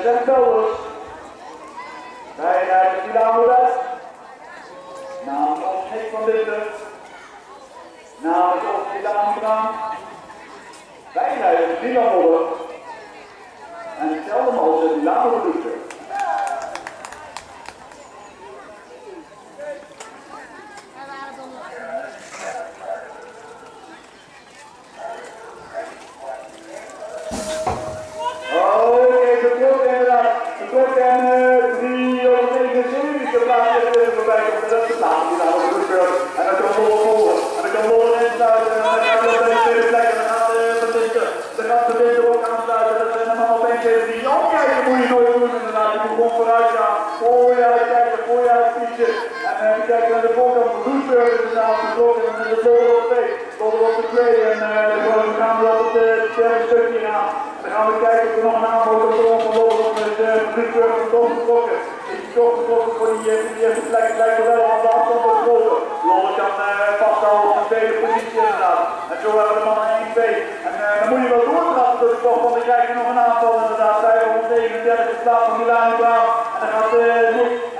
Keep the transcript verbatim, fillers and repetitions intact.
Sven Velders. Bij de Milano. Namens ons Nick van Linden. Namens ons Milano Graan. Wij rijden de Milano. En hetzelfde als de Milano producten. Kort en drie of negen series te plaatsen even voorbij op de laatste plaats. Die daar op de beurt. En dan kan Lolle volgen. En dan kan Lolle insluiten. En dan gaat hij op deze tweede plek. En dan gaat Vertinten. Dan gaat Vertinten ook aansluiten. Dat zijn allemaal op één, twee, drie. Oh kijk, dat moet je nooit doen inderdaad. Je moet gewoon vooruit gaan. Voor je uitkijken, voor je uitfietsen. En dan even kijken naar de voorkant van Roesburg inderdaad. De klok en dan is het Lolle op twee. Lolle op de twee. En uh, dan gaan we op het derde stukje aan. Dan gaan we kijken of er nog een aanbod op de grond van Lolle op met Roesburg van Tom getrokken. Is die toch getrokken voor die, die eerste plek? Het lijkt er wel aan de afstand van de grote. Lolle kan uh, vasthouden op de tweede positie inderdaad. En zo hebben we de mannen één, twee. En uh, dan moet je wel doortrappen door de kop, want dan krijg je nog een aantal inderdaad. vijfhonderdnegenendertig in plaats van Milano Graan. En dan gaat uh, Nick